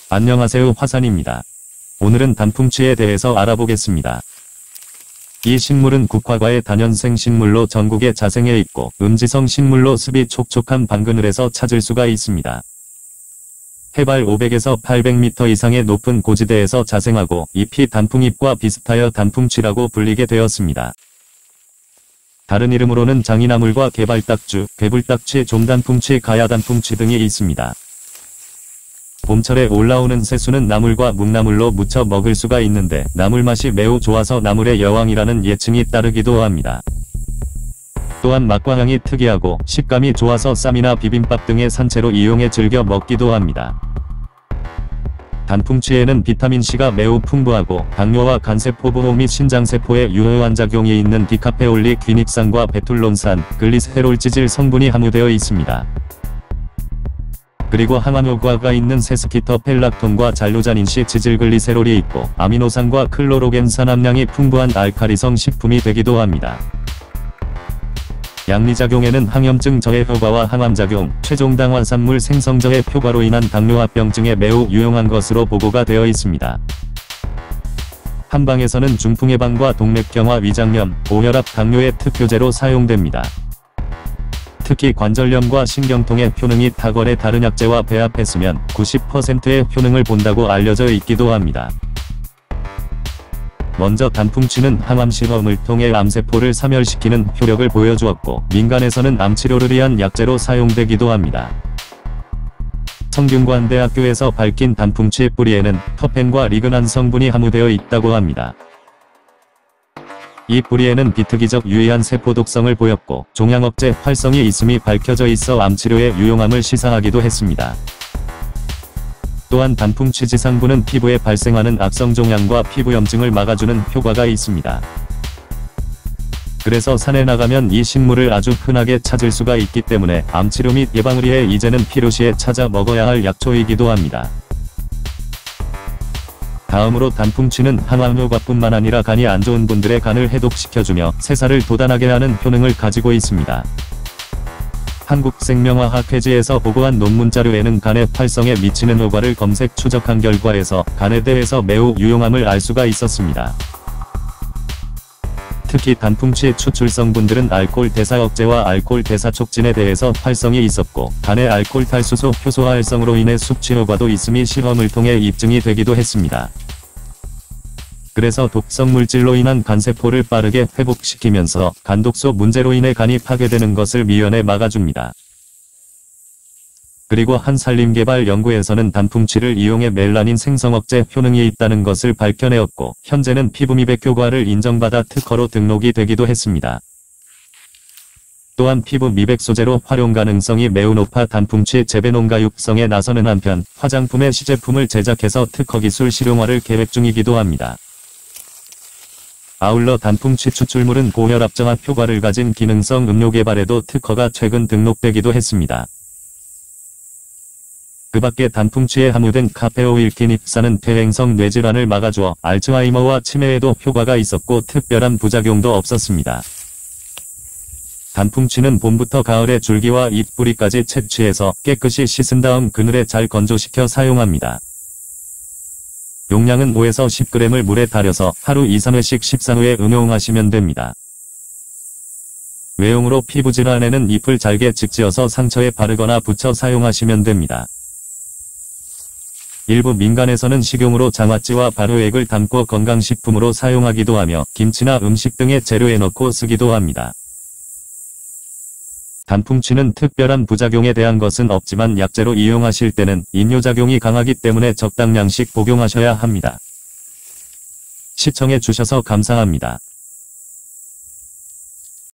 안녕하세요, 화산입니다. 오늘은 단풍치에 대해서 알아보겠습니다. 이 식물은 국화과의 다년생 식물로 전국에 자생해 있고 음지성 식물로 습이 촉촉한 반그늘에서 찾을 수가 있습니다. 해발 500에서 800m 이상의 높은 고지대에서 자생하고 잎이 단풍잎과 비슷하여 단풍치라고 불리게 되었습니다. 다른 이름으로는 장이나물과 개발딱주, 괴불딱치, 좀단풍치, 가야단풍치 등이 있습니다. 봄철에 올라오는 새수는 나물과 묵나물로 무쳐 먹을 수가 있는데 나물 맛이 매우 좋아서 나물의 여왕이라는 예칭이 따르기도 합니다. 또한 맛과 향이 특이하고 식감이 좋아서 쌈이나 비빔밥 등의 산채로 이용해 즐겨 먹기도 합니다. 단풍치에는 비타민C가 매우 풍부하고 당뇨와 간세포 보호 및 신장세포에 유효한 작용이 있는 디카페올리 귀닉산과 베툴론산, 글리세롤 지질 성분이 함유되어 있습니다. 그리고 항암 효과가 있는 세스키터펠락톤과 잘루자닌C 지질글리세롤이 있고 아미노산과 클로로겐산 함량이 풍부한 알카리성 식품이 되기도 합니다. 양리작용에는 항염증 저해 효과와 항암작용, 최종당 화산물 생성 저해 효과로 인한 당뇨합병증에 매우 유용한 것으로 보고가 되어 있습니다. 한방에서는 중풍 예방과 동맥경화 위장염, 고혈압 당뇨의 특효제로 사용됩니다. 특히 관절염과 신경통의 효능이 탁월해 다른 약제와 배합했으면 90%의 효능을 본다고 알려져 있기도 합니다. 먼저 단풍치는 항암 실험을 통해 암세포를 사멸시키는 효력을 보여주었고 민간에서는 암치료를 위한 약제로 사용되기도 합니다. 성균관대학교에서 밝힌 단풍치 뿌리에는 터펜과 리그난 성분이 함유되어 있다고 합니다. 이 뿌리에는 비특이적 유의한 세포 독성을 보였고 종양억제 활성이 있음이 밝혀져 있어 암치료에 유용함을 시사하기도 했습니다. 또한 단풍치 지상부는 피부에 발생하는 악성 종양과 피부염증을 막아주는 효과가 있습니다. 그래서 산에 나가면 이 식물을 아주 흔하게 찾을 수가 있기 때문에 암치료 및 예방을 위해 이제는 필요시에 찾아 먹어야 할 약초이기도 합니다. 다음으로 단풍치는 항암 효과뿐만 아니라 간이 안 좋은 분들의 간을 해독시켜주며 새살을 돋아나게 하는 효능을 가지고 있습니다. 한국생명화학회지에서 보고한 논문 자료에는 간의 활성에 미치는 효과를 검색 추적한 결과에서 간에 대해서 매우 유용함을 알 수가 있었습니다. 특히 단풍치 추출 성분들은 알코올 대사 억제와 알코올 대사 촉진에 대해서 활성이 있었고 간의 알코올 탈수소 효소화 활성으로 인해 숙취 효과도 있음이 실험을 통해 입증이 되기도 했습니다. 그래서 독성 물질로 인한 간세포를 빠르게 회복시키면서 간독소 문제로 인해 간이 파괴되는 것을 미연에 막아줍니다. 그리고 한 산림개발 연구에서는 단풍치를 이용해 멜라닌 생성 억제 효능이 있다는 것을 밝혀내었고 현재는 피부 미백 효과를 인정받아 특허로 등록이 되기도 했습니다. 또한 피부 미백 소재로 활용 가능성이 매우 높아 단풍치 재배 농가 육성에 나서는 한편 화장품의 시제품을 제작해서 특허 기술 실용화를 계획 중이기도 합니다. 아울러 단풍치 추출물은 고혈압 정압 효과를 가진 기능성 음료 개발에도 특허가 최근 등록되기도 했습니다. 그 밖에 단풍치에 함유된 카페오일킨입산은 퇴행성 뇌질환을 막아주어 알츠하이머와 치매에도 효과가 있었고 특별한 부작용도 없었습니다. 단풍치는 봄부터 가을에 줄기와 잎 뿌리까지 채취해서 깨끗이 씻은 다음 그늘에 잘 건조시켜 사용합니다. 용량은 5에서 10g을 물에 달여서 하루 2-3회씩 식사 후에 응용하시면 됩니다. 외용으로 피부질환에는 잎을 잘게 직지어서 상처에 바르거나 붙여 사용하시면 됩니다. 일부 민간에서는 식용으로 장아찌와 발효액을 담고 건강식품으로 사용하기도 하며 김치나 음식 등의 재료에 넣고 쓰기도 합니다. 단풍치는 특별한 부작용에 대한 것은 없지만 약재로 이용하실 때는 이뇨작용이 강하기 때문에 적당량씩 복용하셔야 합니다. 시청해 주셔서 감사합니다.